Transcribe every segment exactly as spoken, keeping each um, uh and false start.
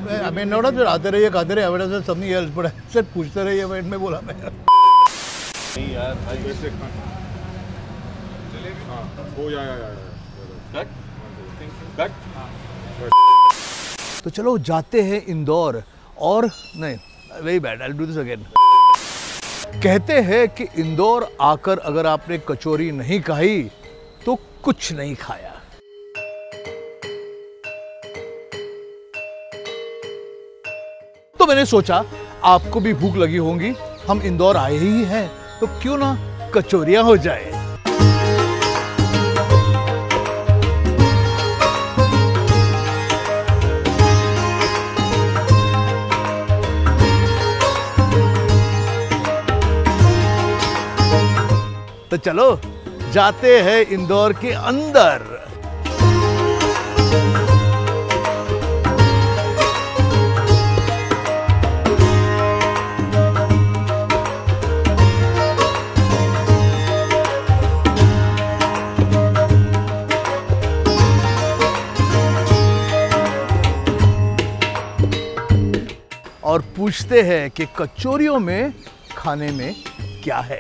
I mean, not that आते रहिए खाते रहिए, I said something else, but I said पूछते रहिए, मैं में बोला मैं। नहीं यार भाई वैसे हाँ ओ या या या कट कट तो चलो जाते हैं इंदौर और नहीं very bad I will do this again. कहते हैं कि इंदौर आकर अगर आपने कचौरी नहीं खाई तो कुछ नहीं खाया। तो मैंने सोचा आपको भी भूख लगी होगी, हम इंदौर आए ही हैं तो क्यों ना कचौरियां हो जाए। तो चलो जाते हैं इंदौर के अंदर। और पूछते हैं कि कचौरियों में खाने में क्या है।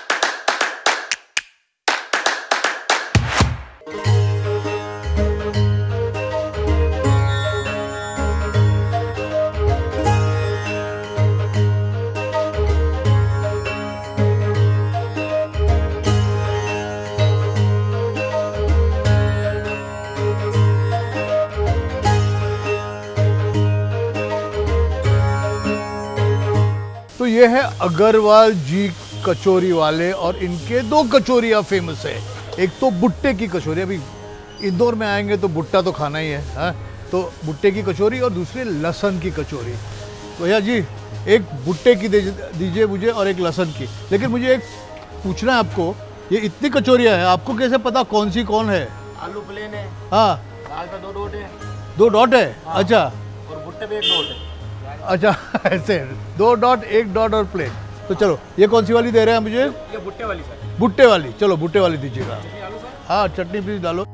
तो ये है अग्रवाल जी कचौरी वाले और इनके दो कचौरियाँ फेमस है। एक तो भुट्टे की कचौरी, अभी इंदौर में आएंगे तो भुट्टा तो खाना ही है, हा? तो भुट्टे की कचौरी और दूसरी लहसुन की कचौरी। तो भैया जी एक भुट्टे की दीजिए मुझे और एक लहसुन की। लेकिन मुझे एक पूछना है आपको, ये इतनी कचौरियाँ हैं आपको कैसे पता कौन सी कौन है? आलू प्लेन है, हाँ दाल पे दो डॉट है। दो डॉट है, हाँ। अच्छा और भुट्टे पे एक डॉट है। अच्छा ऐसे दो डॉट एक डॉट और प्लेन। तो चलो ये कौन सी वाली दे रहे हैं मुझे? ये भुट्टे वाली सर। भुट्टे वाली, चलो भुट्टे वाली दीजिएगा। आलू सर? हाँ चटनी प्लीज डालो।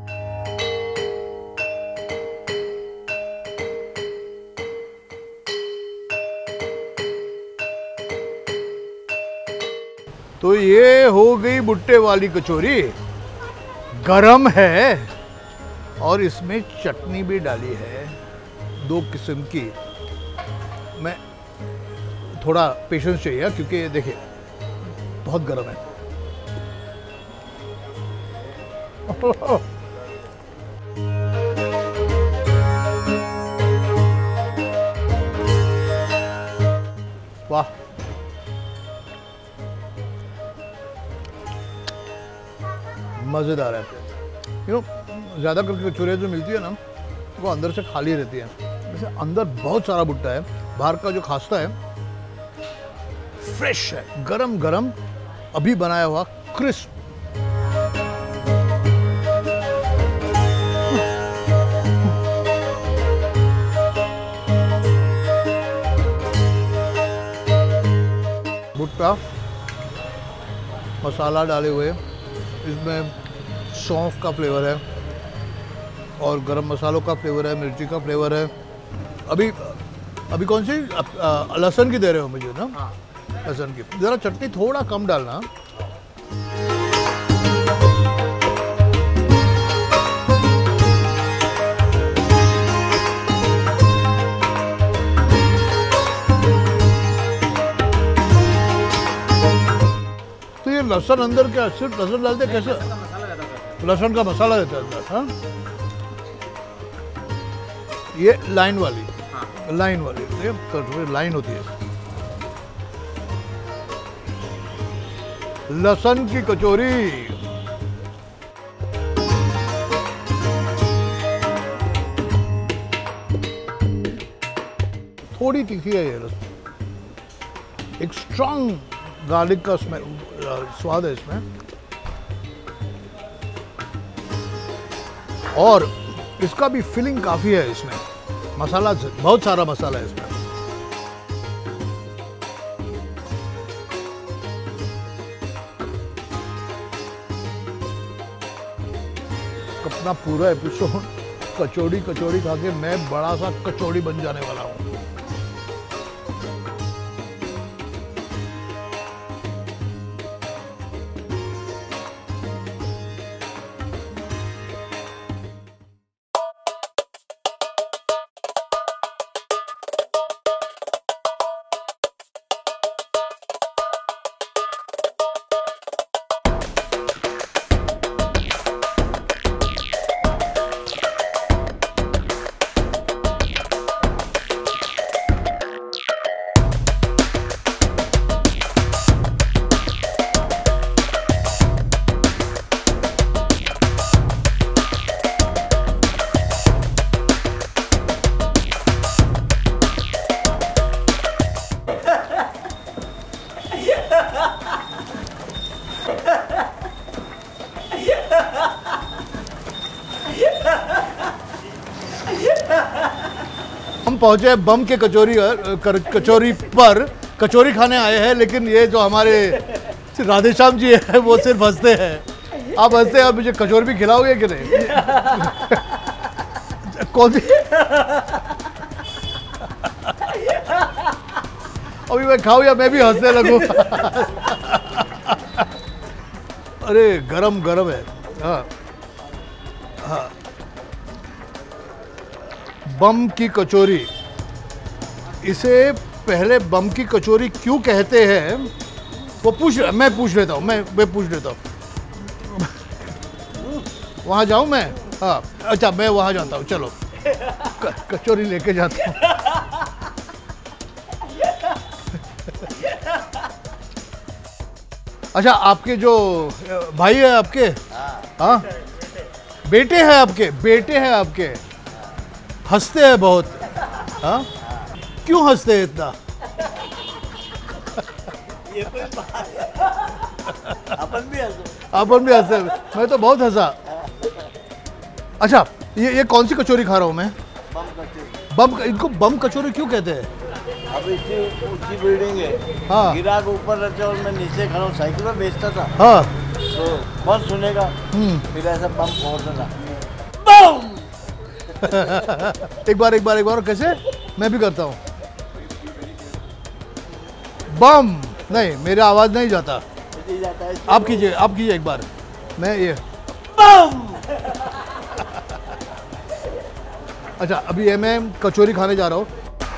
तो ये हो गई भुट्टे वाली कचौरी, गरम है और इसमें चटनी भी डाली है दो किस्म की। मैं थोड़ा पेशेंस चाहिए क्योंकि देखिए बहुत गर्म है। वाह, मजेदार है। यू नो ज्यादा करके कचौरियाँ जो मिलती है ना वो अंदर से खाली रहती है, वैसे अंदर बहुत सारा भुट्टा है। बाहर का जो खास्ता है फ्रेश है, गरम गरम अभी बनाया हुआ क्रिस्प। भुट्टा मसाला डाले हुए, इसमें सौंफ का फ्लेवर है और गरम मसालों का फ्लेवर है, मिर्ची का फ्लेवर है। अभी अभी कौन सी लहसुन की दे रहे हो मुझे ना? हाँ। लहसुन की ज़रा चटनी थोड़ा कम डालना। तो ये लहसुन अंदर क्या सिर्फ लहसुन डालते कैसे? मसाला ज्यादा है। लहसुन का मसाला देता है अंदर, हाँ? ये लाइन वाली, हाँ। लाइन वाली ये कटोरी लाइन होती है। लहसुन की कचौरी थोड़ी तीखी है, ये एक स्ट्रॉन्ग गार्लिक का स्मेल स्वाद है इसमें, और इसका भी फिलिंग काफी है इसमें। मसाला बहुत सारा मसाला है इसमें। अपना पूरा एपिसोड कचौड़ी कचौड़ी खा के मैं बड़ा सा कचौड़ी बन जाने वाला हूँ। हम पहुंचे बम के कचौरी कचौरी पर कचौरी खाने आए हैं, लेकिन ये जो हमारे राधेश्याम जी है वो सिर्फ हंसते हैं। आप हंसते हैं, आप मुझे कचौरी भी खिलाओगे कि नहीं? कौन सी? अभी मैं खाऊं या मैं भी हंसने लगूं? अरे गरम गरम है। हाँ हाँ, बम की कचौरी। इसे पहले बम की कचौरी क्यों कहते हैं वो पूछ मैं पूछ लेता हूँ मैं मैं पूछ लेता हूँ। वहाँ जाऊँ मैं? हाँ अच्छा, मैं वहाँ जाता हूँ। चलो क, कचौरी लेके जाता हूँ। अच्छा, आपके जो भाई है आपके, हाँ बेटे हैं आपके, बेटे हैं आपके, हंसते हैं बहुत। हाँ, क्यों हंसते हैं इतना? ये कोई बात है। अपन भी हंसो। अपन भी हंसते हैं। मैं तो बहुत हंसा। अच्छा, ये ये कौन सी कचौरी खा रहा हूँ मैं? बम कचौरी। बम, इनको बम कचौरी क्यों कहते हैं? अब इतनी ऊंची बिल्डिंग है, हाँ। गिरा के ऊपर रहते और मैं नीचे खड़ा हूँ, साइकिल में बेचता था। हाँ। तो कौन सुनेगा? हम्म। फिर ऐसा बम फोड़ता था, बम। एक बार एक बार एक बार कैसे? मैं भी करता हूँ। बम। नहीं, मेरा आवाज नहीं जाता। जाता है आप कीजिए, आप कीजिए एक बार। मैं ये बम। अच्छा, अभी ये मैं कचौरी खाने जा रहा हूँ।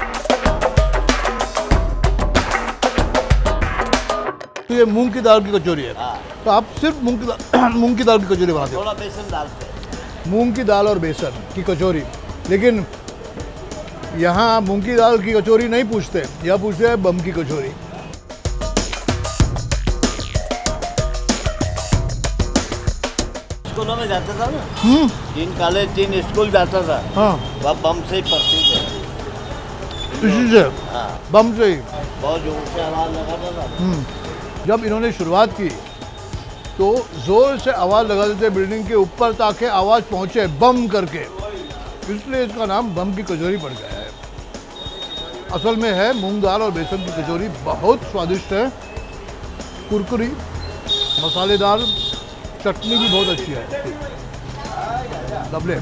तो ये मूंग की दाल की कचौरी है। हाँ। तो आप सिर्फ मूंग की दाल मूंग की दाल की कचौरी बनाते हो? थोड़ा बेसन डालते हैं। मूंग की दाल और बेसन की कचौरी। लेकिन यहाँ मूंग की दाल की कचौरी नहीं पूछते, यहाँ पूछते हैं बम की कचौरी। स्कूलों में जाता था ना, तीन कॉलेज तीन स्कूल जाता था। हाँ, वह बम से ही प्रसिद्ध है। इसी से हाँ, बम से ही। बहुत जोर से आवाज लगाता था। हम्म। जब इन्होंने शुरुआत की तो जोर से आवाज़ लगाते थे बिल्डिंग के ऊपर ताकि आवाज़ पहुंचे बम करके, इसलिए इसका नाम बम की कचौरी पड़ गया है। असल में है मूंग दाल और बेसन की कचौरी, बहुत स्वादिष्ट है, कुरकुरी, मसालेदार, चटनी भी बहुत अच्छी है। डबले।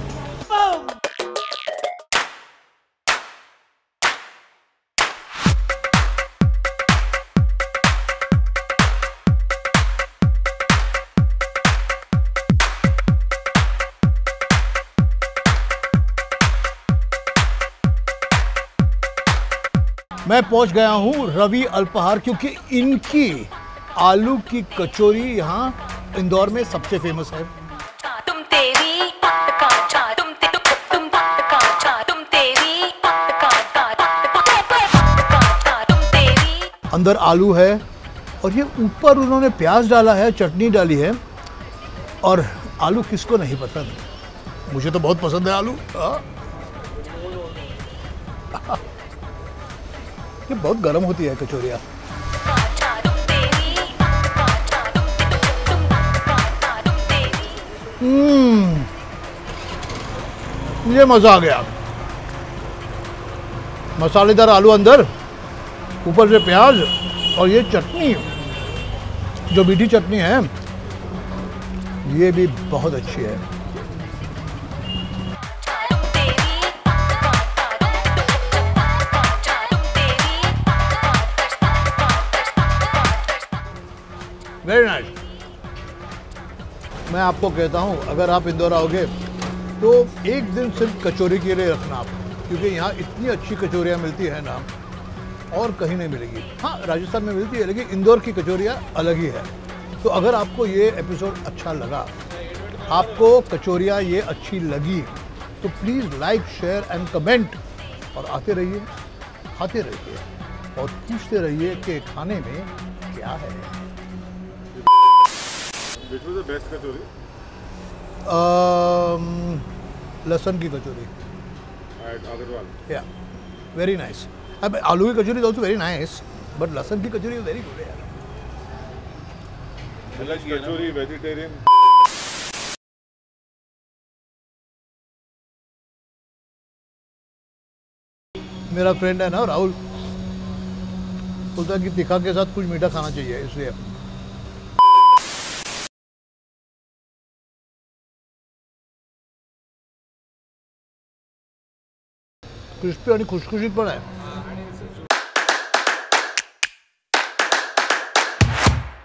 मैं पहुंच गया हूं रवि अल्पाहार, क्योंकि इनकी आलू की कचौरी यहाँ इंदौर में सबसे फेमस है। तुम तेरी काचा तुम ते तुम तुम काचा तुम तेरी काचा तुम तेरी। अंदर आलू है और ये ऊपर उन्होंने प्याज डाला है, चटनी डाली है। और आलू किसको नहीं पसंद? मुझे तो बहुत पसंद है आलू। हाँ। ये बहुत गर्म होती है कचौरियाँ। हम्म, ये मज़ा आ गया। मसालेदार आलू अंदर, ऊपर से प्याज और ये चटनी, जो मीठी चटनी है, ये भी बहुत अच्छी है। Very nice. मैं आपको कहता हूँ अगर आप इंदौर आओगे तो एक दिन सिर्फ कचौरी के लिए रखना आप, क्योंकि यहाँ इतनी अच्छी कचौरियाँ मिलती है ना और कहीं नहीं मिलेगी। हाँ राजस्थान में मिलती है लेकिन इंदौर की कचौरियाँ अलग ही है। तो अगर आपको ये एपिसोड अच्छा लगा, आपको कचौरियाँ ये अच्छी लगी, तो please like share and comment और आते रहिए, खाते रहिए और पूछते रहिए कि खाने में क्या है। Which was the best kachori? um, लहसुन की kachori, At Agarwal. Yeah very nice. अब आलू की kachori is also very nice, but लहसुन की कचौरी वेरी गुड यार। I like kachori, vegetarian. मेरा फ्रेंड है ना राहुल, बोलता है कि तीखा के साथ कुछ मीठा खाना चाहिए, इसलिए क्रिस्पी आणि खुशखुशीत पण आहे।